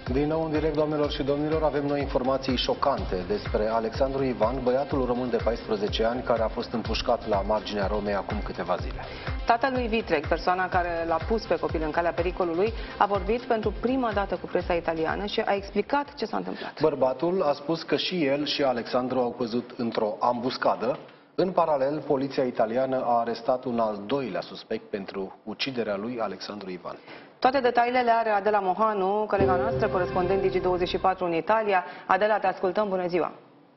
Din nou în direct, doamnelor și domnilor, avem noi informații șocante despre Alexandru Ivan, băiatul român de 14 ani care a fost împușcat la marginea Romei acum câteva zile. Tatălui Vitreg, persoana care l-a pus pe copil în calea pericolului, a vorbit pentru prima dată cu presa italiană și a explicat ce s-a întâmplat. Bărbatul a spus că și el și Alexandru au căzut într-o ambuscadă. În paralel, poliția italiană a arestat un al doilea suspect pentru uciderea lui Alexandru Ivan. Toate detaliile le are Adela Mohanu, colega noastră, corespondent Digi24 în Italia. Adela, te ascultăm, bună ziua!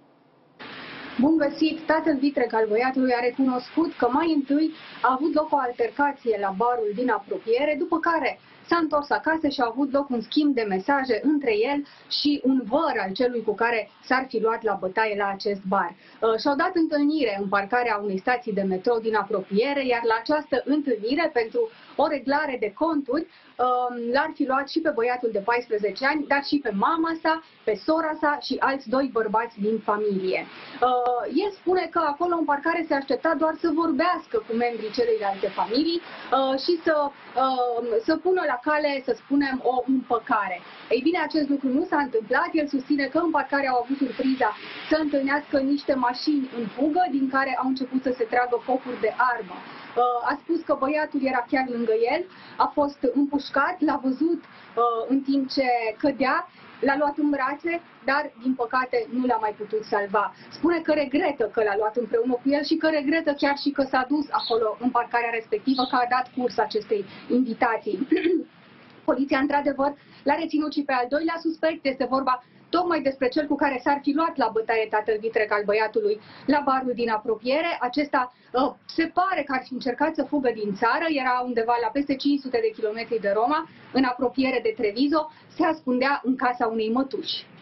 Bun găsit! Tatăl Vitreg al băiatului a recunoscut că mai întâi a avut loc o altercație la barul din apropiere, după care s-a întors acasă și a avut loc un schimb de mesaje între el și un văr al celui cu care s-ar fi luat la bătaie la acest bar. Și-au dat întâlnire în parcarea unei stații de metrou din apropiere, iar la această întâlnire, pentru o reglare de conturi, l-ar fi luat și pe băiatul de 14 ani, dar și pe mama sa, pe sora sa și alți doi bărbați din familie. El spune că acolo în parcare se aștepta doar să vorbească cu membrii celelalte familii și să pună la cale, să spunem, o împăcare. Ei bine, acest lucru nu s-a întâmplat. El susține că în parcare au avut surpriza să întâlnească niște mașini în fugă, din care au început să se tragă focuri de armă. A spus că băiatul era chiar lângă el, a fost împușcat, l-a văzut în timp ce cădea, l-a luat în brațe, dar din păcate nu l-a mai putut salva. Spune că regretă că l-a luat împreună cu el și că regretă chiar și că s-a dus acolo în parcarea respectivă, că a dat curs acestei invitații. Poliția, într-adevăr, l-a reținut și pe al doilea suspect. Este vorba tocmai despre cel cu care s-ar fi luat la bătaie tatăl Vitreg al băiatului la barul din apropiere. Acesta se pare că ar fi încercat să fugă din țară, era undeva la peste 500 de kilometri de Roma, în apropiere de Treviso, se ascundea în casa unei mătuși.